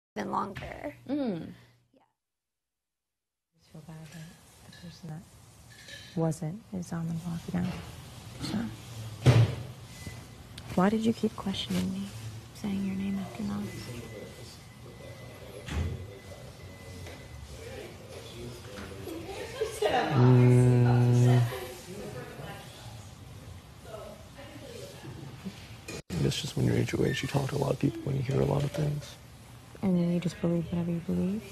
Even longer. Yeah. I just feel bad that the person that wasn't is on the block now. So, why did you keep questioning me, saying your name after Nas? It's just when you're age your age, you talk to a lot of people and you hear a lot of things. And then you just believe whatever you believe.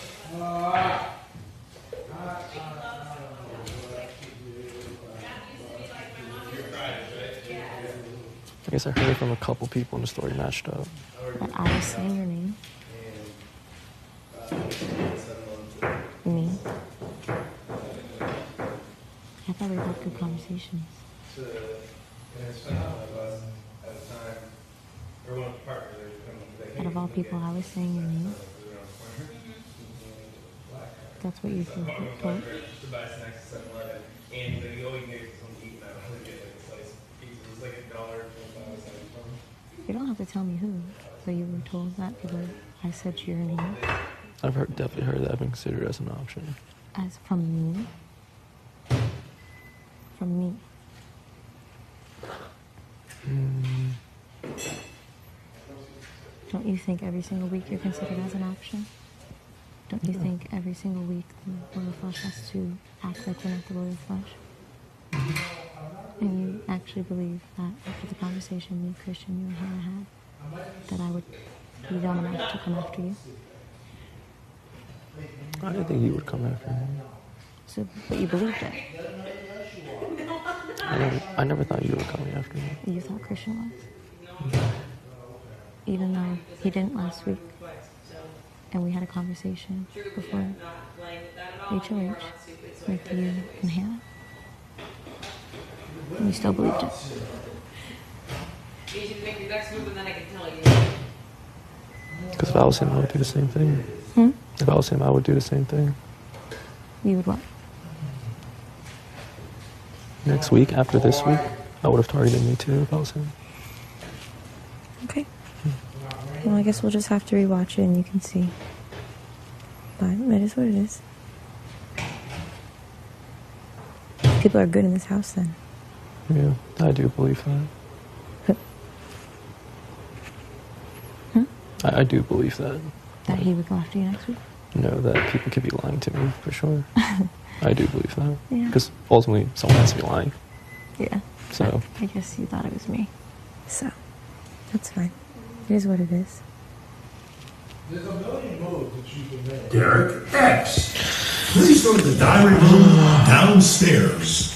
I guess I heard it from a couple people and the story matched up. But I was saying your name. Me. I thought we had good conversations. Out of all people, I was saying your name. That's what you feel told. You don't have to tell me who, but you were told that because I said your name. I've definitely heard that being considered as an option. As from me? From me. Don't you think every single week you're considered as an option? Don't you think every single week the royal flush has to act like we're not the royal flush? And you actually believe that after the conversation me, Christian, you and Hannah had, that I would be dumb enough to come after you? I didn't think you would come after me. So, but you believed it. I never thought you were coming after me. You thought Christian was? Even though he didn't last week. And we had a conversation before HOH with you and Hannah. And you still believed it. Because if I was him, I would do the same thing. If I was him, I would do the same thing. You would what? Next week, after this week, I would have targeted me too if I was him. Okay. Well, I guess we'll just have to rewatch it and you can see. But it is what it is. People are good in this house then. Yeah, I do believe that. I do believe that. That he would go after you next week? No, that people could be lying to me, for sure. I do believe that. Yeah. Because ultimately, someone has to be lying. Yeah. So. I guess you thought it was me. So, that's fine. It is what it is. There's a million moves that you can make. Derek X. Please go to the diary room downstairs.